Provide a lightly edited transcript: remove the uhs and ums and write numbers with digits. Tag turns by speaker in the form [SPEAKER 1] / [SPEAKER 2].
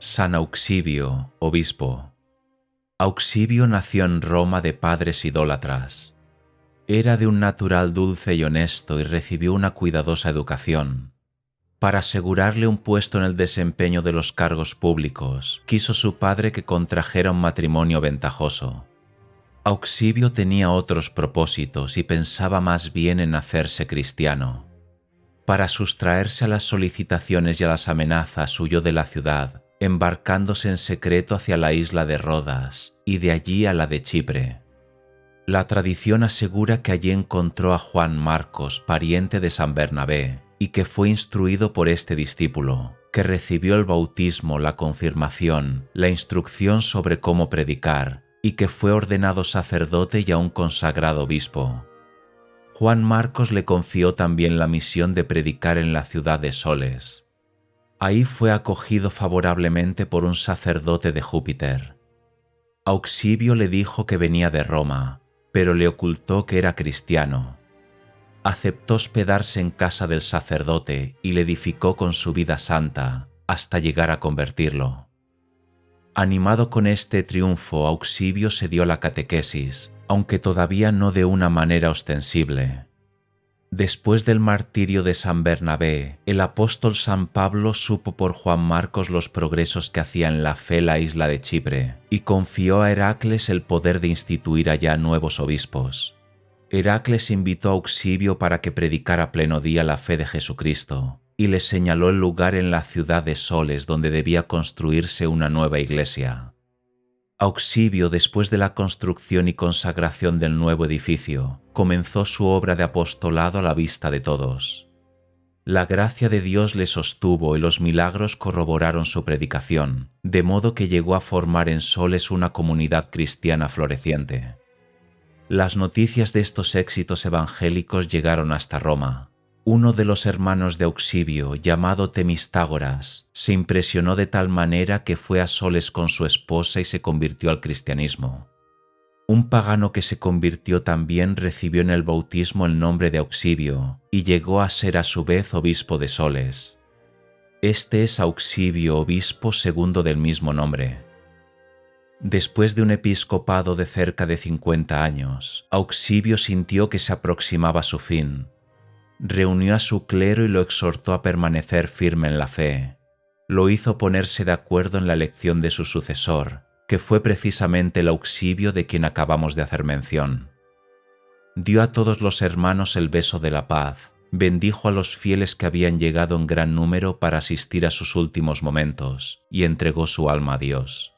[SPEAKER 1] San Auxibio, obispo. Auxibio nació en Roma de padres idólatras. Era de un natural dulce y honesto y recibió una cuidadosa educación. Para asegurarle un puesto en el desempeño de los cargos públicos, quiso su padre que contrajera un matrimonio ventajoso. Auxibio tenía otros propósitos y pensaba más bien en hacerse cristiano. Para sustraerse a las solicitaciones y a las amenazas huyó de la ciudad, embarcándose en secreto hacia la isla de Rodas y de allí a la de Chipre. La tradición asegura que allí encontró a Juan Marcos, pariente de San Bernabé, y que fue instruido por este discípulo, que recibió el bautismo, la confirmación, la instrucción sobre cómo predicar, y que fue ordenado sacerdote y aún consagrado obispo. Juan Marcos le confió también la misión de predicar en la ciudad de Soles. Ahí fue acogido favorablemente por un sacerdote de Júpiter. Auxibio le dijo que venía de Roma, pero le ocultó que era cristiano. Aceptó hospedarse en casa del sacerdote y le edificó con su vida santa, hasta llegar a convertirlo. Animado con este triunfo, Auxibio se dio la catequesis, aunque todavía no de una manera ostensible. Después del martirio de San Bernabé, el apóstol San Pablo supo por Juan Marcos los progresos que hacía en la fe la isla de Chipre, y confió a Heracles el poder de instituir allá nuevos obispos. Heracles invitó a Auxibio para que predicara a pleno día la fe de Jesucristo, y le señaló el lugar en la ciudad de Soles donde debía construirse una nueva iglesia. Auxibio, después de la construcción y consagración del nuevo edificio, comenzó su obra de apostolado a la vista de todos. La gracia de Dios le sostuvo y los milagros corroboraron su predicación, de modo que llegó a formar en Soles una comunidad cristiana floreciente. Las noticias de estos éxitos evangélicos llegaron hasta Roma. Uno de los hermanos de Auxibio, llamado Temistágoras, se impresionó de tal manera que fue a Soles con su esposa y se convirtió al cristianismo. Un pagano que se convirtió también recibió en el bautismo el nombre de Auxibio y llegó a ser a su vez obispo de Soles. Este es Auxibio, obispo segundo del mismo nombre. Después de un episcopado de cerca de 50 años, Auxibio sintió que se aproximaba a su fin. Reunió a su clero y lo exhortó a permanecer firme en la fe. Lo hizo ponerse de acuerdo en la elección de su sucesor, que fue precisamente el Auxibio de quien acabamos de hacer mención. Dio a todos los hermanos el beso de la paz, bendijo a los fieles que habían llegado en gran número para asistir a sus últimos momentos y entregó su alma a Dios.